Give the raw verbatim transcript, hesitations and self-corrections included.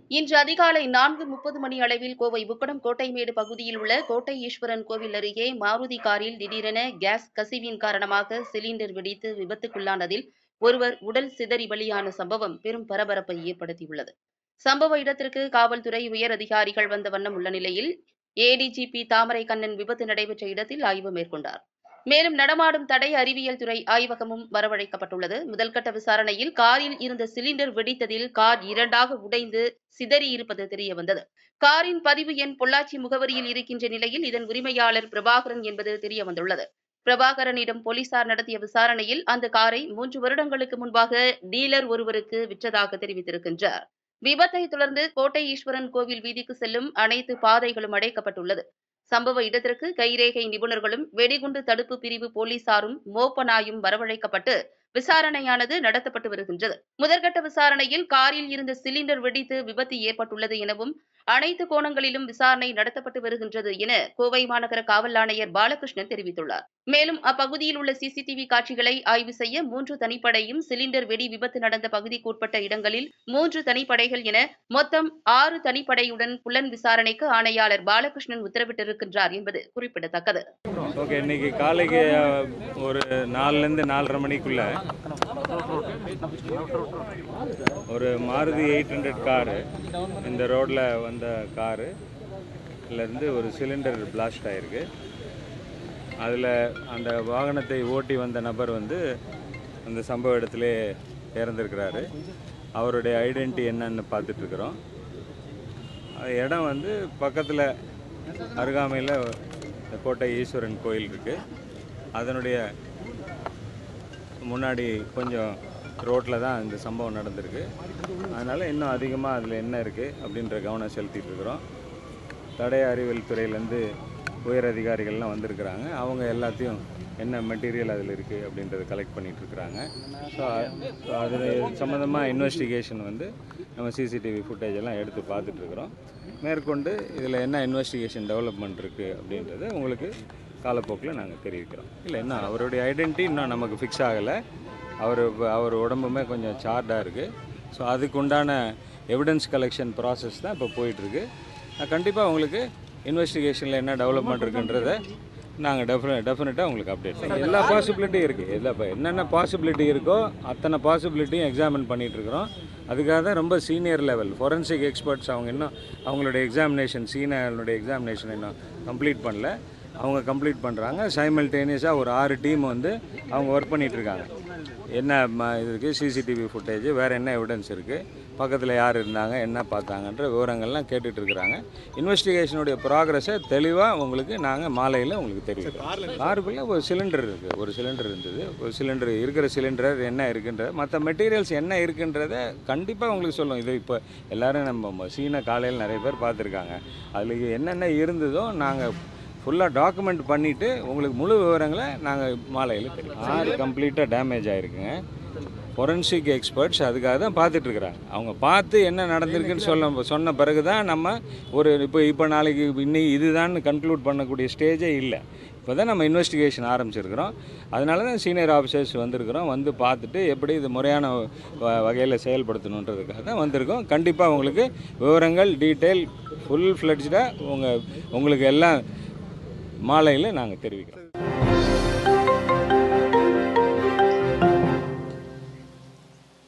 இன்று அதிகாலை நான்கு முப்பது மணி அளவில் கோவை புக்கடம் கோட்டைமேடு பகுதியில் உள்ள கோட்டை ஈஸ்வரன் கோவில் அருகே மாருதி காரில் திடீரென கேஸ் கசிவின் காரணமாக சிலிண்டர் வெடித்து விபத்துக்குள்ளானதில் ஒருவர் உடல் சிதறி பலியான சம்பவம் பெரும் பரபரப்பை ஏற்படுத்தியுள்ளது. சம்பவ இடத்திற்கு காவல்துறை உயர் அதிகாரிகள் வந்த வண்ணம் உள்ள நிலையில் ஏடிஜிபி தாமரை கண்ணன் விபத்து நடைபெற்ற இடத்தில் ஆய்வு மேற்கொண்டார். மேலும் நடமாடும் தடய அறிவியல் துறை ஆய்வகமும் வரவழைக்கப்பட்டுள்ளது. முதல்கட்ட விசாரணையில் காரில் இருந்த சிலிண்டர் வெடித்ததில் கார் இரண்டாக உடைந்து சிதறி இருப்பது தெரியவந்தது. காரின் பதிவு எண் பொள்ளாச்சி முகவரியில் இருக்கின்ற நிலையில் இதன் உரிமையாளர் பிரபாகரன் என்பது தெரியவந்துள்ளது. பிரபாகரனிடம் போலீசார் நடத்திய விசாரணையில் அந்த காரை மூன்று வருடங்களுக்கு முன்பாக டீலர் ஒருவருக்கு விற்றதாக தெரிவித்திருக்கின்றார். விபத்தை தொடர்ந்து கோட்டை ஈஸ்வரன் கோவில் வீதிக்கு செல்லும் அனைத்து பாதைகளும் அடைக்கப்பட்டுள்ளது. சம்பவ இடத்திற்கு கைரேகை நிபுணர்களும் வெடிகுண்டு தடுப்பு பிரிவு போலீசாரும் மோப்பனாயும் வரவழைக்கப்பட்டு விசாரணையானது நடத்தப்பட்டு வருகின்றது. முதற்கட்ட விசாரணையில் காரில் இருந்த சிலிண்டர் வெடித்து விபத்து ஏற்பட்டுள்ளது எனவும் அனைத்து கோணங்களிலும் விசாரணை நடத்தப்பட்டு வருகின்றது என கோவை மாநகர காவல் ஆணையர் பாலகிருஷ்ணன் தெரிவித்துள்ளார். மேலும் அப்பகுதியில் உள்ள சிசிடிவி காட்சிகளை ஆய்வு செய்ய மூன்று தனிப்படையும், சிலிண்டர் வெடி விபத்து நடந்த பகுதிக்குட்பட்ட இடங்களில் மூன்று தனிப்படைகள் என மொத்தம் ஆறு தனிப்படையுடன் புலன் விசாரணைக்கு ஆணையாளர் பாலகிருஷ்ணன் உத்தரவிட்டிருக்கின்றார் என்பது குறிப்பிடத்தக்கது. ஓகே, இன்னைக்கு காலைக்கு ஒரு நாலுலேருந்து நாலரை மணிக்குள்ள ஒரு மாருதி எயிட் ஹண்ட்ரட் காரு இந்த ரோடில் வந்த காரு இருந்து ஒரு சிலிண்டர் பிளாஸ்ட் ஆகிருக்கு. அதில் அந்த வாகனத்தை ஓட்டி வந்த நபர் வந்து அந்த சம்பவ இடத்திலே இறந்துருக்கிறாரு. அவருடைய ஐடென்டிட்டி என்னன்னு பார்த்துட்ருக்குறோம். இடம் வந்து பக்கத்தில் அருகாமையில் கோட்டை ஈஸ்வரன் கோயில் இருக்குது. அதனுடைய முன்னாடி கொஞ்சம் ரோட்டில் தான் இந்த சம்பவம் நடந்திருக்கு. அதனால் இன்னும் அதிகமாக அதில் என்ன இருக்குது அப்படின்ற கவனம் செலுத்திட்டு இருக்கிறோம். தடய அறிவியல் துறையிலேருந்து உயர் அதிகாரிகள்லாம் வந்திருக்கிறாங்க. அவங்க எல்லாத்தையும் என்ன மெட்டீரியல் அதில் இருக்குது அப்படின்றத கலெக்ட் பண்ணிகிட்ருக்குறாங்க. ஸோ அது சம்மந்தமாக இன்வெஸ்டிகேஷன் வந்து நம்ம சிசிடிவி ஃபுட்டேஜ் எல்லாம் எடுத்து பார்த்துட்ருக்குறோம். மேற்கொண்டு இதில் என்ன இன்வெஸ்டிகேஷன் டெவலப்மெண்ட் இருக்குது அப்படின்றத உங்களுக்கு காலப்போக்கில் நாங்கள் தெரிவிக்கிறோம். இல்லை இன்னும் அவருடைய ஐடென்டிட்டி இன்னும் நமக்கு ஃபிக்ஸ் ஆகலை. அவர் அவர் உடம்புமே கொஞ்சம் சார்டாக இருக்குது. ஸோ அதுக்கு உண்டான எவிடன்ஸ் கலெக்ஷன் ப்ராசஸ் தான் இப்போ போயிட்டுருக்கு. கண்டிப்பாக உங்களுக்கு இன்வெஸ்டிகேஷனில் என்ன டெவலப்மெண்ட் இருக்குன்றதை நாங்கள் டெஃபினெ டெஃபினட்டாக உங்களுக்கு அப்டேட் பண்ணுவோம். எல்லா பாசிபிலிட்டியும் இருக்குது. எல்லா என்னென்ன பாசிபிலிட்டி இருக்கோ அத்தனை பாசிபிலிட்டியும் எக்ஸாமின் பண்ணிகிட்ருக்குறோம். அதுக்காக தான் ரொம்ப சீனியர் லெவல் ஃபொரன்சிக் எக்ஸ்பர்ட்ஸ் அவங்க இன்னும் அவங்களுடைய எக்ஸாமினேஷன் சீனியர்களுடைய எக்ஸாமினேஷன் இன்னும் கம்ப்ளீட் பண்ணல. அவங்க கம்ப்ளீட் பண்ணுறாங்க. சைமல்டேனியஸாக ஒரு ஆறு டீம் வந்து அவங்க ஒர்க் பண்ணிகிட்ருக்காங்க. என்ன இது இருக்குது, சிசிடிவி ஃபுட்டேஜ், வேறு என்ன எவிடன்ஸ் இருக்குது, பக்கத்தில் யார் இருந்தாங்க, என்ன பார்த்தாங்கன்ற விவரங்கள்லாம் கேட்டுட்ருக்குறாங்க. இன்வெஸ்டிகேஷனுடைய ப்ராக்ரஸை தெளிவாக உங்களுக்கு நாங்கள் மாலையில் உங்களுக்கு தெரிவிக்கிறோம். காருக்குள்ளே ஒரு சிலிண்டர் இருக்குது. ஒரு சிலிண்டர் இருந்தது. ஒரு சிலிண்டர் இருக்கிற சிலிண்டர் என்ன இருக்குன்ற மற்ற மெட்டீரியல்ஸ் என்ன இருக்குன்றதை கண்டிப்பாக உங்களுக்கு சொல்லுவோம். இது இப்போ எல்லோரும் நம்ம சீனை காலையில் நிறைய பேர் பார்த்துருக்காங்க. அதில் என்னென்ன இருந்ததோ நாங்கள் ஃபுல்லாக டாக்குமெண்ட் பண்ணிவிட்டு உங்களுக்கு முழு விவரங்களை நாங்கள் மாலையில் தெரியும். ஆறு கம்ப்ளீட்டாக டேமேஜ் ஆகிருக்குங்க. ஃபொரன்சிக் எக்ஸ்பர்ட்ஸ் அதுக்காக தான் பார்த்துட்ருக்குறாங்க. அவங்க பார்த்து என்ன நடந்திருக்குன்னு சொல்ல சொன்ன பிறகு தான் நம்ம ஒரு இப்போ இப்போ நாளைக்கு இன்னைக்கு இதுதான் கன்க்ளூட் பண்ணக்கூடிய ஸ்டேஜே இல்லை. இப்போ தான் நம்ம இன்வெஸ்டிகேஷன் ஆரம்பிச்சிருக்கிறோம். அதனால தான் சீனியர் ஆஃபீஸர்ஸ் வந்திருக்கிறோம். வந்து பார்த்துட்டு எப்படி இது முறையான வகையில் செயல்படுத்தணுன்றதுக்காக தான் வந்திருக்கோம். கண்டிப்பாக உங்களுக்கு விவரங்கள் டீட்டெயில் ஃபுல் ஃப்ளெட்ஜாக உங்கள் உங்களுக்கு எல்லாம் மாலையில் நாங்கள் தெரிவிக்கிறோம்.